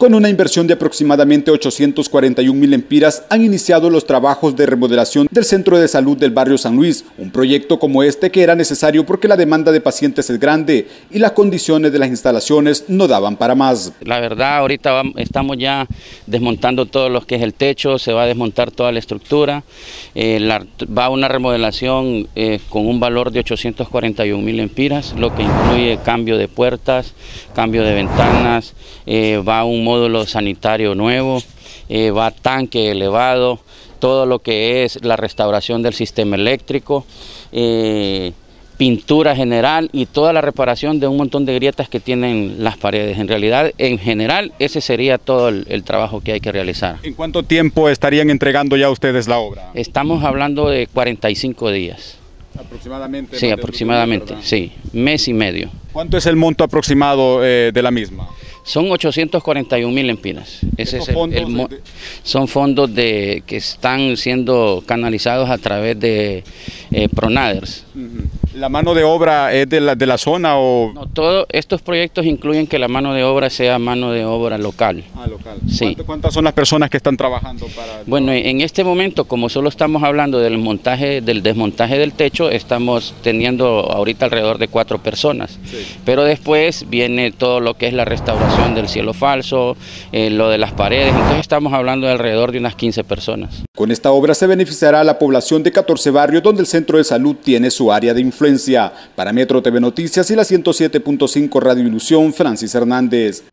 Con una inversión de aproximadamente 841.000 lempiras han iniciado los trabajos de remodelación del Centro de Salud del barrio San Luis, un proyecto como este que era necesario porque la demanda de pacientes es grande y las condiciones de las instalaciones no daban para más. La verdad, ahorita estamos ya desmontando todo lo que es el techo, se va a desmontar toda la estructura, va a una remodelación con un valor de 841.000 lempiras, lo que incluye cambio de puertas, cambio de ventanas, va a un módulo sanitario nuevo, va tanque elevado, todo lo que es la restauración del sistema eléctrico, pintura general y toda la reparación de un montón de grietas que tienen las paredes. En realidad, en general, ese sería todo el trabajo que hay que realizar. ¿En cuánto tiempo estarían entregando ya ustedes la obra? Estamos hablando de 45 días. ¿Aproximadamente? Sí, aproximadamente, sí, mes y medio. ¿Cuánto es el monto aproximado de la misma? Son 841.000 lempiras. Son fondos que están siendo canalizados a través de Pronaders. ¿La mano de obra es de la zona o...? No, todos estos proyectos incluyen que la mano de obra sea mano de obra local. Ah, local. Sí. ¿Cuántas son las personas que están trabajando para...? Bueno, en este momento, como solo estamos hablando del desmontaje del techo, estamos teniendo ahorita alrededor de 4 personas. Sí. Pero después viene todo lo que es la restauración del cielo falso, lo de las paredes, entonces estamos hablando de alrededor de unas 15 personas. Con esta obra se beneficiará a la población de 14 barrios donde el Centro de Salud tiene su área de influencia. Para Metro TV Noticias y la 107.5 Radio Ilusión, Francis Hernández.